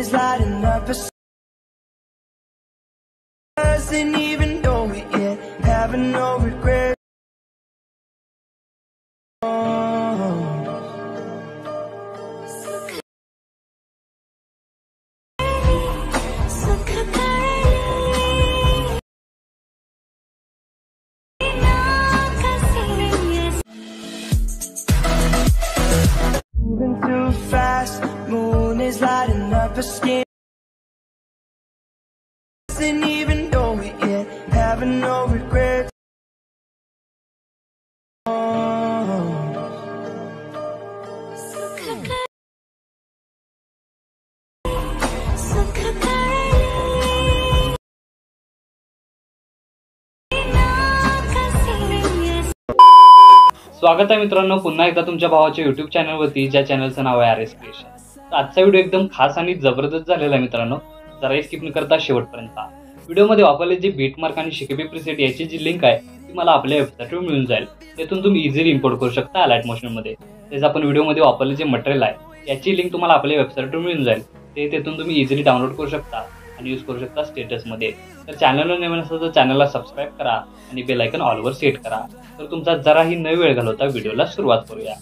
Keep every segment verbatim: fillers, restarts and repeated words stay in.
is lighting up a doesn't even know it yet, having no regret. Moving too fast, moon is lighting up a skin. Doesn't even know it yet, having no regrets. स्वागत आहे मित्रांनो पुन्हा एकदा तुमच्या भावाच्या YouTube चॅनलवरती, ज्या चॅनलचं नाव आहे आर एस क्रिएशन. तर आजचा व्हिडिओ एकदम खास आणि जबरदस्त झालेला आहे मित्रांनो. जरा स्किप न करता शेवटपर्यंत व्हिडिओमध्ये वापरले जे बीटमार्क आणि शिकेबी प्रीसेट याची जी लिंक आहे ती मला आपल्या वेबसाईटवर मिळून जाईल. त्यातून तुम्ही इझिली इम्पोर्ट करू शकता अलाइट मोशनमध्ये. त्याचं आपण व्हिडिओमध्ये वापरले जे मटेरियल आहे याची लिंक तुम्हाला आपल्या वेबसाईटवर मिळून जाईल. ते त्यातून तुम्ही इझिली डाउनलोड करू शकता आणि यूज करू शकता स्टेटसमध्ये. तर चॅनलवर नवीन असेल तर चॅनलला सबस्क्राईब करा आणि बेल आयकॉन ऑलवर सेट करा. तर तुमचा जराही न वेळ घालवता व्हिडिओला सुरुवात करूया.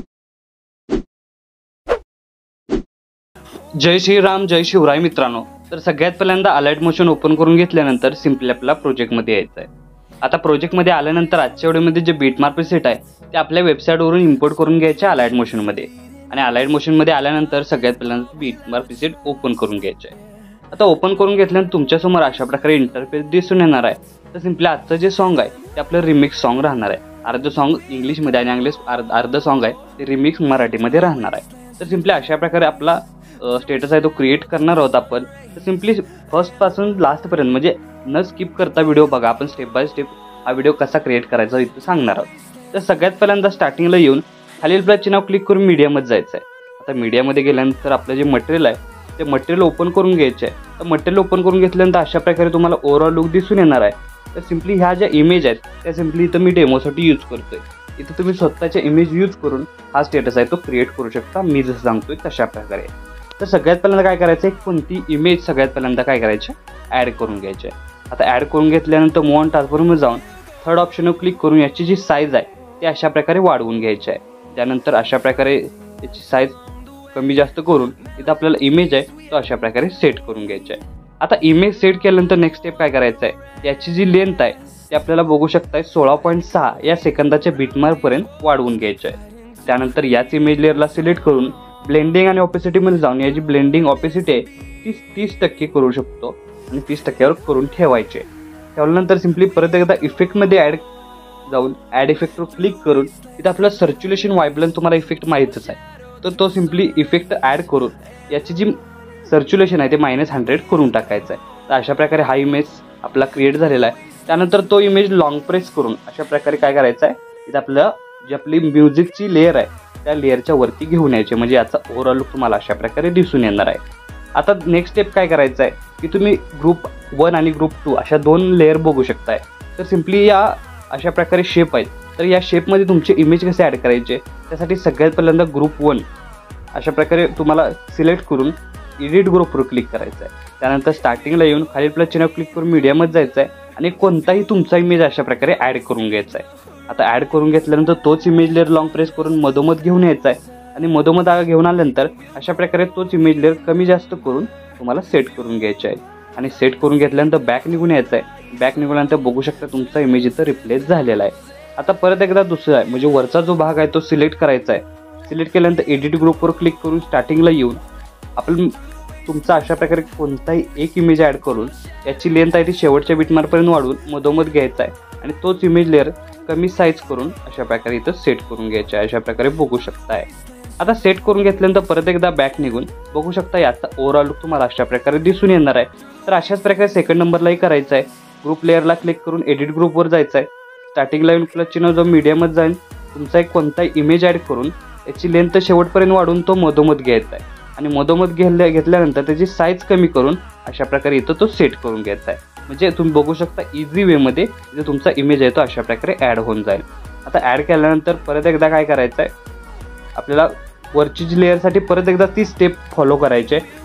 जय श्रीराम, जय शिवराय मित्रांनो. तर सगळ्यात पहिल्यांदा अलाइट मोशन ओपन करून घेतल्यानंतर सिम्पली आपल्याला प्रोजेक्टमध्ये यायचं आहे. आता प्रोजेक्टमध्ये आल्यानंतर आजच्या व्हिडिओमध्ये जे बीटमार्क प्रीसेट आहे ते आपल्या वेबसाईटवरून इम्पोर्ट करून घ्यायचे अलाइट मोशनमध्ये. आणि अलाइट मोशनमध्ये आल्यानंतर सगळ्यात पहिल्यांदा बीटमार्क प्रीसेट ओपन करून घ्यायचे आहे. आता ओपन करून घेतल्यानंतर तुमच्यासमोर अशा प्रकारे इंटरफेस दिसून येणार आहे. तर सिम्पली आजचं जे सॉन्ग आहे ते आपलं रिमिक्स सॉन्ग राहणार आहे. अर्ध सॉन्ग इंग्लिशमध्ये आणि इंग्लिश अर्ध सॉन्ग आहे ते रिमिक्स मराठीमध्ये राहणार आहे. तर सिम्पली अशा प्रकारे आपला स्टेटस आहे तो क्रिएट करणार आहोत आपण. तर सिम्पली फर्स्टपासून लास्टपर्यंत म्हणजे न स्किप करता व्हिडिओ बघा. आपण स्टेप बाय स्टेप हा व्हिडिओ कसा क्रिएट करायचा इथं सांगणार आहोत. तर सगळ्यात पहिल्यांदा स्टार्टिंगला येऊन खालील प्लसचे नाव क्लिक करून मीडियामध्ये जायचं आहे. आता मीडियामध्ये गेल्यानंतर आपलं जे मटेरियल आहे ते मटेरियल ओपन करून घ्यायचे आहे. तर मटेरियल ओपन करून घेतल्यानंतर अशा प्रकारे तुम्हाला ओव्हरऑल लुक दिसून येणार आहे. तर सिम्पली ह्या ज्या इमेज आहेत त्या सिम्पली इथं मी डेमोसाठी यूज करतोय. इथं तुम्ही स्वतःच्या इमेज यूज करून हा स्टेटस आहे तो क्रिएट करू शकता, मी जसं सांगतोय तशा प्रकारे. तर सगळ्यात पहिल्यांदा काय करायचं आहे, कोणती इमेज सगळ्यात पहिल्यांदा काय करायची ॲड करून घ्यायची आहे. आता ॲड करून घेतल्यानंतर मूव्ह ऑन ट्रान्सफॉर्ममध्ये जाऊन थर्ड ऑप्शनवर क्लिक करून याची जी साईज आहे ती अशा प्रकारे वाढवून घ्यायची आहे. त्यानंतर अशा प्रकारे याची साईज कमी जास्त करून इथं आपल्याला इमेज आहे तो अशा प्रकारे सेट करून घ्यायचा आहे. आता इमेज सेट केल्यानंतर नेक्स्ट स्टेप काय करायचं आहे, याची जी लेंथ आहे ती आपल्याला बघू शकताय सोळा पॉईंट सहा या सेकंदाच्या बीटमार्कपर्यंत वाढवून घ्यायचं आहे. त्यानंतर याच इमेज लेअरला सिलेक्ट करून ब्लेंडिंग आणि ऑपेसिटीमध्ये जाऊन याची ब्लेंडिंग ऑपेसिटी आहे ती तीस टक्के करू शकतो आणि तीस टक्क्यावर करून ठेवायचे. ठेवल्यानंतर सिम्पली परत एकदा इफेक्टमध्ये ॲड जाऊन ॲड इफेक्टवर क्लिक करून इथं आपलं सर्क्युलेशन व्हायब्रन्स तुम्हाला इफेक्ट माहीतच आहे. तर तो सिम्पली इफेक्ट ॲड करून याची जी सर्क्युलेशन आहे ते मायनस हंड्रेड करून टाकायचं आहे. तर अशा प्रकारे हा इमेज आपला क्रिएट झालेला आहे. त्यानंतर तो इमेज लॉंग प्रेस करून अशा प्रकारे काय करायचं आहे, इथं आपलं जी आपली म्युझिकची लेअर आहे त्या लेअरच्या वरती घेऊन यायचे, म्हणजे याचा ओव्हरऑल लुक तुम्हाला अशा प्रकारे दिसून येणार आहे. आता नेक्स्ट स्टेप काय करायचं आहे की तुम्ही ग्रुप वन आणि ग्रुप टू अशा दोन लेअर बघू शकताय. तर सिम्पली या अशा प्रकारे शेप आहेत. तर या शेपमध्ये तुमचे इमेज कसे ॲड करायचे त्यासाठी सगळ्यात पहिल्यांदा ग्रुप वन अशा प्रकारे तुम्हाला सिलेक्ट करून एडिट ग्रुपवर क्लिक करायचं आहे. त्यानंतर स्टार्टिंगला येऊन खाली प्लस चिन्ह क्लिक करून मीडियामध्ये जायचं आहे आणि कोणताही तुमचा इमेज अशा प्रकारे ॲड करून घ्यायचा आहे. आता ॲड करून घेतल्यानंतर तोच इमेज लेअर लॉंग प्रेस करून मधोमध घेऊन यायचा आहे आणि मधोमध घेऊन आल्यानंतर अशा प्रकारे तोच इमेज लेअर कमी जास्त करून तुम्हाला सेट करून घ्यायचा आहे. आणि सेट करून घेतल्यानंतर बॅक निघून यायचं आहे. बॅक निघूनल्यानंतर बघू शकता तुमचा इमेज इथं रिप्लेस झालेला आहे. आता परत एकदा दुसरा आहे म्हणजे वरचा जो भाग आहे तो सिलेक्ट करायचा आहे. सिलेक्ट केल्यानंतर एडिट ग्रुपवर क्लिक करून स्टार्टिंगला येऊन आपण तुमचा अशा प्रकारे कोणताही एक इमेज ॲड करून याची लेंथ आहे ती शेवटच्या बीटमार्कपर्यंत वाढवून मधोमध घ्यायचा आहे आणि तोच इमेज लेअर कमी साईज करून अशा प्रकारे इथं सेट करून घ्यायचा आहे. अशा प्रकारे बघू शकताय. आता सेट करून घेतल्यानंतर परत एकदा बॅक निघून बघू शकता याचा ओव्हरऑल लुक तुम्हाला अशा प्रकारे दिसून येणार आहे. तर अशाच प्रकारे सेकंड नंबरलाही करायचं आहे. ग्रुप लेअरला क्लिक करून एडिट ग्रुपवर जायचं आहे. स्टार्टिंगला येऊन प्लस चिन्ह जो मीडियममध्ये जाईल तुमचा एक कोणताही इमेज ॲड करून याची लेंथ शेवटपर्यंत वाढवून तो मधोमध घ्यायचा आहे आणि मधोमध घेतल्या घेतल्यानंतर त्याची साईज कमी करून अशा प्रकारे इथं तो सेट करून घ्यायचा आहे. म्हणजे तुम्ही बघू शकता इझी वेमध्ये जो तुमचा इमेज आहे तो अशा प्रकारे ॲड होऊन जाईल. आता ॲड केल्यानंतर परत एकदा काय करायचं आहे, आपल्याला वरची जी लेअरसाठी परत एकदा ती स्टेप फॉलो करायची आहे.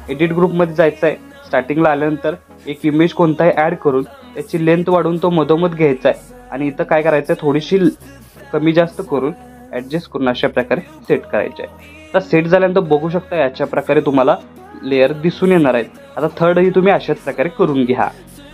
एडिट ग्रुपमध्ये जायचं आहे. स्टार्टिंगला आल्यानंतर एक इमेज कोणताही ॲड करून त्याची लेंथ वाढवून तो मधोमध घ्यायचा आहे आणि इथं काय करायचं आहे, थोडीशी कमी जास्त करून ॲडजस्ट करून अशा प्रकारे सेट करायचे आहे. आता सेट झाल्यानंतर बघू शकता याच्या प्रकारे तुम्हाला लेअर दिसून येणार आहेत. आता थर्ड ही तुम्ही अशाच प्रकारे करून घ्या.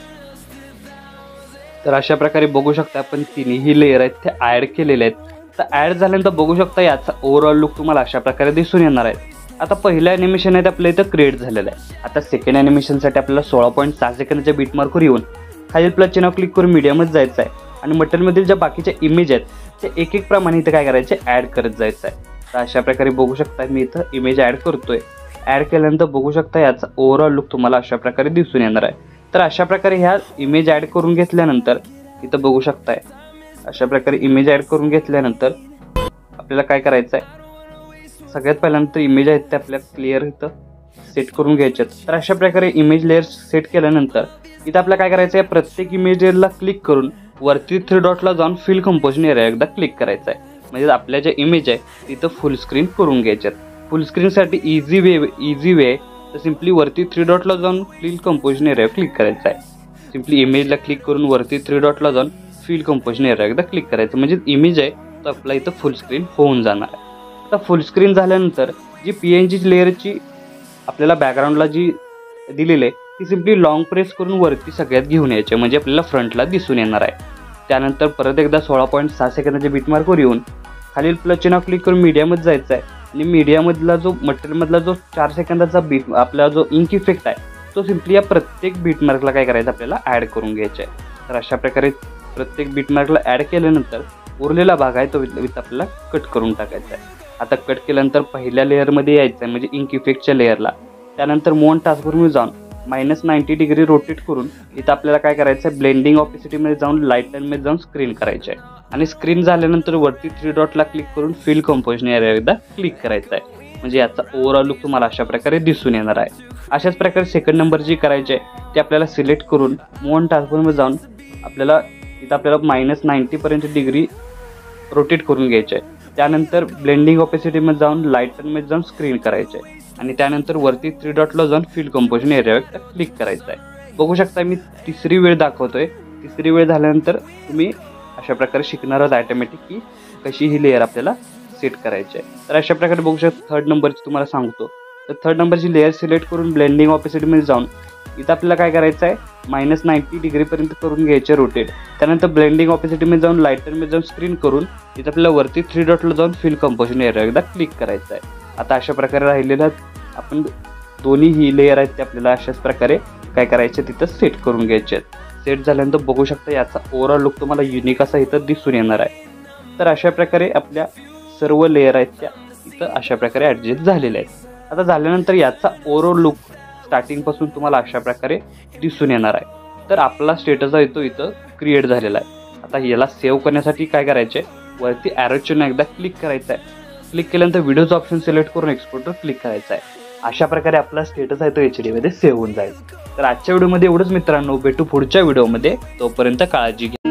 तर अशा प्रकारे बघू शकता आपण तिन्ही लेअर आहेत ते ॲड केलेले आहेत. तर ॲड झाल्यानंतर बघू शकता याचा ओव्हरऑल लुक तुम्हाला अशा प्रकारे दिसून येणार आहे. आता पहिलं ॲनिमेशन आहे ते आपल्या इथं क्रिएट झालेलं आहे. आता सेकंड ॲनिमेशनसाठी आपल्याला सोळा पॉईंट सहा सेकंदाच्या बीटमार्कवर येऊन खालील प्लस चिन्ह क्लिक करून मीडियामध्ये जायचं आहे आणि मटेरियलमधील ज्या बाकीच्या इमेज आहेत ते एक एक प्रमाणे इथं काय करायचे ॲड करत जायचं आहे. तर अशा प्रकारे बघू शकता मी इथं इमेज ॲड करतोय. ॲड केल्यानंतर बघू शकता याचा ओव्हरऑल लुक तुम्हाला अशा प्रकारे दिसून येणार आहे. तर अशा प्रकारे ह्या इमेज ॲड करून घेतल्यानंतर इथं बघू शकताय अशा प्रकारे इमेज ॲड करून घेतल्यानंतर आपल्याला काय करायचं आहे, सगळ्यात पहिल्यांदा इमेज आहेत ते आपल्याला क्लिअर इथं सेट करून घ्यायचे आहेत. तर अशा प्रकारे इमेज लेअर सेट केल्यानंतर इथं आपल्याला काय करायचं आहे, प्रत्येक इमेज लेअरला क्लिक करून वरती थ्री डॉटला जाऊन फिल कंपोजिशन एरिया एकदा क्लिक करायचं आहे. म्हणजे आपल्या ज्या इमेज आहे तिथं फुल स्क्रीन करून घ्यायचे आहेत. फुल स्क्रीनसाठी इझी वे इझी वे तर सिम्पली वरती थ्री डॉटला जाऊन फिल कंपोजिशन एरिया क्लिक करायचं आहे. सिम्पली इमेजला क्लिक करून वरती थ्री डॉटला जाऊन फिल कंपोजिशन एरिया एकदा क्लिक करायचं, म्हणजे इमेज आहे तर आपला इथं फुल स्क्रीन होऊन जाणार आहे. आता फुल स्क्रीन झाल्यानंतर जी पी एन जी लेअरची आपल्याला बॅकग्राऊंडला जी दिलेली आहे ती सिम्पली लॉंग प्रेस करून वरती सगळ्यात घेऊन यायचे, म्हणजे आपल्याला फ्रंटला दिसून येणार आहे. त्यानंतर परत एकदा सोळा पॉईंट सहा सेकंदाच्या बीटमार्कवर येऊन खालील प्लस चिन्ह क्लिक करून मीडियामध्ये जायचं आहे आणि मीडियामधला जो मटेरियलमधला जो चार सेकंदाचा बीट आपला जो इंक इफेक्ट आहे तो सिम्पली या प्रत्येक बीटमार्कला काय करायचं आपल्याला ॲड करून घ्यायचा आहे. तर अशा प्रकारे प्रत्येक बीटमार्कला ॲड केल्यानंतर उरलेला भाग आहे तो विथ आपल्याला कट करून टाकायचा आहे. आता कट केल्यानंतर पहिल्या लेअरमध्ये यायचं आहे म्हणजे इंक इफेक्टच्या लेअरला. त्यानंतर मोन टास्कवरून जाऊन मायनस नाईन्टी डिग्री रोटेट करून इथं आपल्याला काय करायचं आहे, ब्लेंडिंग ऑपेसिटीमध्ये जाऊन लाईट मध्ये जाऊन स्क्रीन करायचे आहे आणि स्क्रीन झाल्यानंतर वरती थ्री डॉटला क्लिक करून फिल कंपोजिशन एरिया एकदा क्लिक करायचा आहे. म्हणजे याचा ओव्हरऑल लुक तुम्हाला अशा प्रकारे दिसून येणार आहे. अशाच प्रकारे सेकंड नंबर जी करायची आहे ते आपल्याला सिलेक्ट करून मोन टास्कवरून जाऊन आपल्याला इथं आपल्याला मायनस नाईन्टी पर्यंत डिग्री रोटेट करून घ्यायचे आहे. त्यानंतर ब्लेंडिंग ऑपेसिटीमध्ये जाऊन लाईटनमध्ये जाऊन स्क्रीन करायचे आहे आणि त्यानंतर वरती थ्री डॉटला जाऊन फिल कंपोजिशन एरियावर क्लिक करायचं आहे. बघू शकता मी तिसरी वेळ दाखवतोय. तिसरी वेळ झाल्यानंतर तुम्ही अशा प्रकारे शिकणारच ऑटोमॅटिक की कशी ही लेअर आपल्याला सेट करायची आहे. तर अशा प्रकारे बघू शकता थर्ड नंबरची तुम्हाला सांगतो. तर थर्ड नंबरची लेअर सिलेक्ट करून ब्लेंडिंग ऑपेसिटीमध्ये जाऊन इथं आपल्याला काय करायचं आहे, मायनस नाईन्टी डिग्रीपर्यंत करून घ्यायचे रोटेट. त्यानंतर ब्लेंडिंग ऑपेसिटीमध्ये जाऊन लाईटरमध्ये जाऊन स्क्रीन करून इथं आपल्याला वरती थ्री डॉटला जाऊन फिल कंपोजिशन एरिया एकदा क्लिक करायचं आहे. आता अशा प्रकारे राहिलेल्या आपण दोन्ही ही लेअर आहेत ते आपल्याला अशाच प्रकारे काय करायचे तिथं सेट करून घ्यायचे आहेत. सेट झाल्यानंतर बघू शकता याचा ओव्हरऑल लुक तुम्हाला युनिक असा इथं दिसून येणार आहे. तर अशा प्रकारे आपल्या सर्व लेअर आहेत त्या इथं अशा प्रकारे ॲडजस्ट झालेल्या आहेत. आता झाल्यानंतर याचा ओव्हरऑल लुक स्टार्टिंगपासून तुम्हाला अशा प्रकारे दिसून येणार आहे. तर आपला स्टेटस आहे तो इथं क्रिएट झालेला आहे. आता याला सेव्ह करण्यासाठी काय करायचे, वरती ॲरो चिन्ह एकदा क्लिक करायचं आहे. क्लिक केल्यानंतर व्हिडिओचं ऑप्शन सिलेक्ट करून एक्सपोर्टवर क्लिक करायचं आहे. अशा प्रकारे आपला स्टेटस आहे तो एच डी मध्ये सेव्ह होऊन जाईल. तर आजच्या व्हिडिओमध्ये एवढंच मित्रांनो, भेटू पुढच्या व्हिडिओमध्ये. तोपर्यंत काळजी घ्या.